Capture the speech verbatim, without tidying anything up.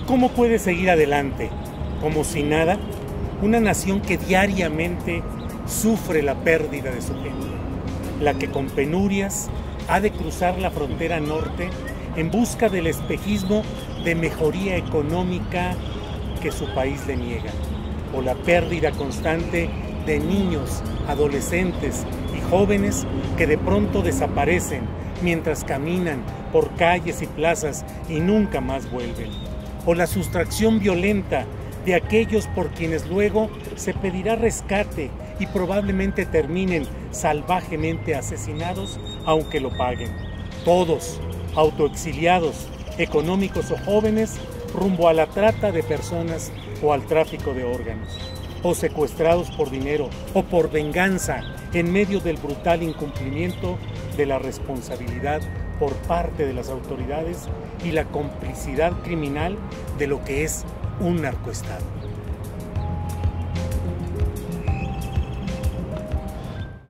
¿Cómo puede seguir adelante, como si nada, una nación que diariamente sufre la pérdida de su gente, la que con penurias ha de cruzar la frontera norte en busca del espejismo de mejoría económica que su país le niega, o la pérdida constante de niños, adolescentes y jóvenes que de pronto desaparecen mientras caminan por calles y plazas y nunca más vuelven, o la sustracción violenta de aquellos por quienes luego se pedirá rescate y probablemente terminen salvajemente asesinados aunque lo paguen. Todos, autoexiliados, económicos o jóvenes, rumbo a la trata de personas o al tráfico de órganos, o secuestrados por dinero o por venganza en medio del brutal incumplimiento de la responsabilidad por parte de las autoridades y la complicidad criminal de lo que es un narcoestado.